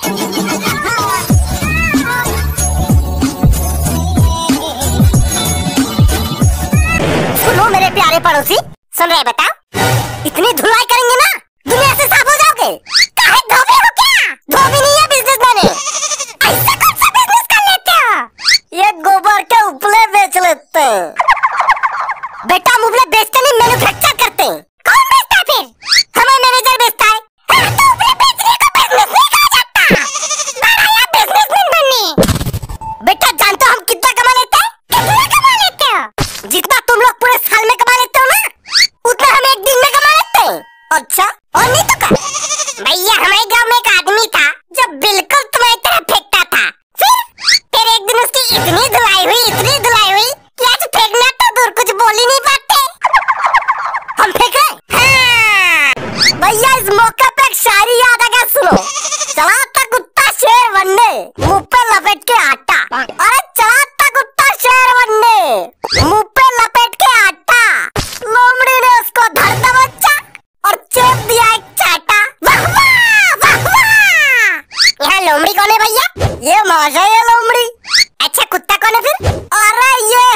सुनो मेरे प्यारे पड़ोसी, सुन रहे बेटा? इतनी धुलाई करेंगे ना दुनिया से साफ हो जाओगे। काहे धोबी हो क्या? धोबी नहीं है बिजनेसमैन है। ऐसा कौन सा बिजनेस कर लेते हो? ये गोबर के उपले बेच लेते हैं। बेटा हम उपले बेचते नहीं, मैन्युफैक्चर करते हैं। कौन बेचता है फिर? हमारा मैनेजर बेचता है। तो उपले बेचने को बिजनेस नहीं कहा जाता। बड़ा या बिजनेसमैन बनने। बेटा जानते हो हम कितना कमा लेते हैं? कितना कमा लेते हो? जितना तुम लोग पूरे साल में कमा लेते हो ना, उतना हम एक दिन में कमा लेते हैं। अच्छा, और नहीं तो क्या? भैया हमारे गांव में एक आदमी था जो बिल्कुल तुम्हारी तरह फेंकता था। फिर एक दिन उसकी इतनी धुलाई हुई कि आज फेंकना तो दूर कुछ बोल ही नहीं पाते। हम फेंक रहे? हाँ। भैया इस मौके पे एक शायरी याद आ गया, सुनो। चला था कुत्ता शेर बनने, मुंह पे लपेट के आटा। अरे चला था कुत्ता शेर बनने, मुंह पे लपेट के आटा। लोमड़ी ने उसको धर दबोचा और चेप दिया एक चाटा। वाह वाह वाह वाह। यहाँ लोमड़ी कौन है भैया? ये माशा है लोमड़ी। अच्छा कुत्ता कौन है फिर? अरे ये